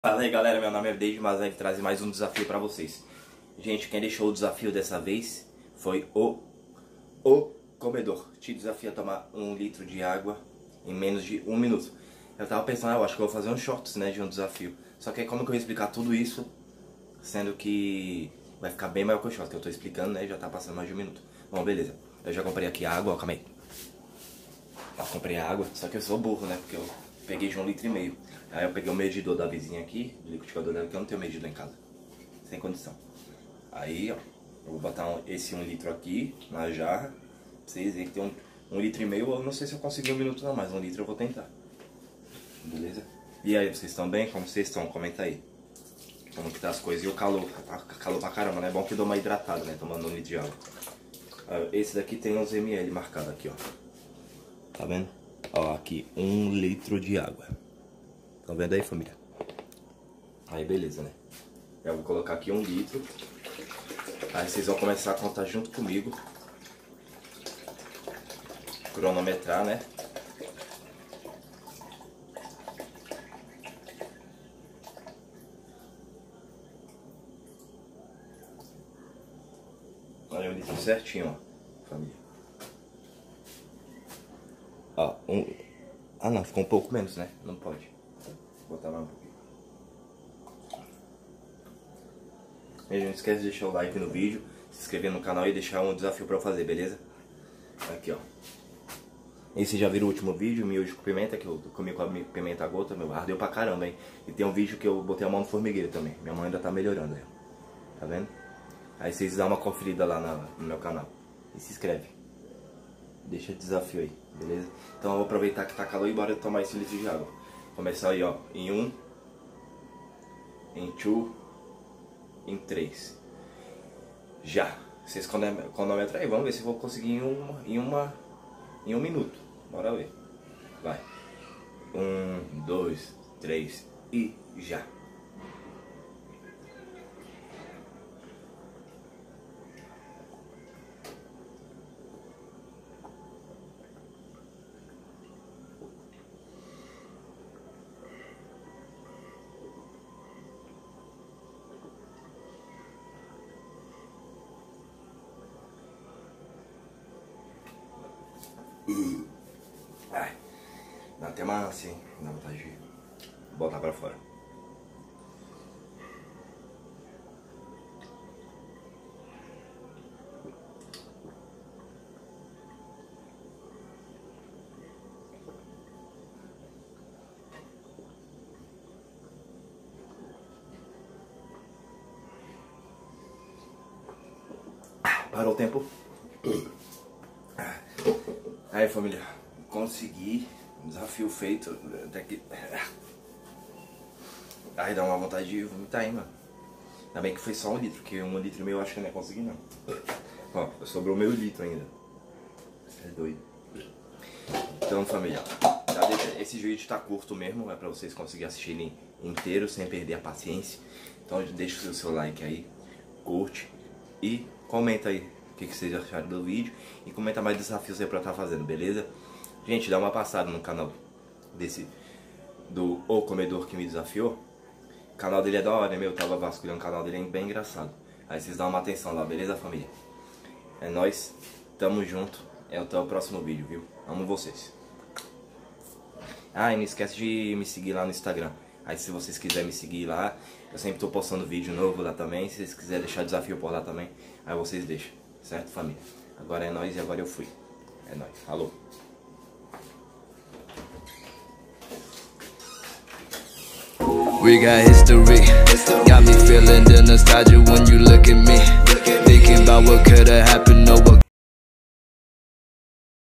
Fala aí galera, meu nome é David Mazek, traz mais um desafio pra vocês. Gente, quem deixou o desafio dessa vez foi o comedor. Te desafio a tomar 1 litro de água em menos de 1 minuto. Eu tava pensando, eu acho que eu vou fazer um shorts, né, de um desafio. Só que como que eu vou explicar tudo isso, sendo que vai ficar bem maior que o shorts, que eu tô explicando, né, já tá passando mais de 1 minuto. Bom, beleza. Eu já comprei aqui a água, ó, calma aí. Eu comprei a água, só que eu sou burro, né, porque eu peguei de 1,5 litro. Aí eu peguei o medidor da vizinha aqui, do liquidificador dela, que eu não tenho medidor em casa. Sem condição. Aí, ó, eu vou botar esse 1 litro aqui na jarra. Pra vocês verem que tem 1,5 litro. Eu não sei se eu consigo 1 minuto não, mas 1 litro eu vou tentar. Beleza? E aí, vocês estão bem? Como vocês estão? Comenta aí. Como que tá as coisas. E o calor? Tá calor pra caramba, né? É bom que eu dou uma hidratada, né? Tomando 1 litro de água. Esse daqui tem uns ml marcado aqui, ó. Tá vendo? Ó, aqui, 1 litro de água. Estão vendo aí, família? Aí, beleza, né? Eu vou colocar aqui 1 litro. Aí vocês vão começar a contar junto comigo. Cronometrar, né? Olha, 1 litro certinho, ó, família. Ó, Ah, não, ficou um pouco menos, né? Não pode. Vou botar mais um pouquinho. E não esquece de deixar o like no vídeo, se inscrever no canal e deixar um desafio pra eu fazer, beleza? Aqui, ó. Esse já viram o último vídeo, miojo com pimenta, que eu comi com a pimenta a gota, meu, ardeu pra caramba, hein? E tem um vídeo que eu botei a mão no formigueiro também. Minha mãe ainda tá melhorando, aí, ó. Tá vendo? Aí vocês dão uma conferida lá no meu canal. E se inscreve. Deixa o desafio aí, beleza? Então eu vou aproveitar que tá calor e bora tomar esse litro de água. Começar aí, ó, em 1, em 2, em 3. Já. Vocês cronometram aí, vamos ver se eu vou conseguir em 1 minuto. Bora ver. Vai. 1, 2, 3 e já. Ai, dá até uma ânsia, hein? Dá vontade de botar pra fora. Parou o tempo. Aí, família, consegui, desafio feito, até que... Ai, dá uma vontade de vomitar, hein, mano. Ainda bem que foi só 1 litro, porque 1,5 litro eu acho que eu não ia conseguir, não. Ó, sobrou meio litro ainda. Você é doido. Então, família, já deixa, esse vídeo tá curto mesmo, é pra vocês conseguirem assistir ele inteiro, sem perder a paciência. Então, deixa o seu like aí, curte e comenta aí o que vocês acharam do vídeo e comenta mais desafios aí pra eu estar fazendo, beleza? Gente, dá uma passada no canal do O Comedor que me desafiou. O canal dele é da hora, né, meu? Eu tava vasculhando o canal dele, é bem engraçado. Aí vocês dão uma atenção lá, beleza, família? É nóis, tamo junto, até o próximo vídeo, viu? Amo vocês. Ah, e não esquece de me seguir lá no Instagram. Aí se vocês quiserem me seguir lá, eu sempre tô postando vídeo novo lá também. Se vocês quiserem deixar desafio por lá também, aí vocês deixam. Certo, família? Agora é nóis e agora eu fui. É nóis. Falou. We got history. Got me feeling the nostalgia when you look at me. Thinking about what could have happened.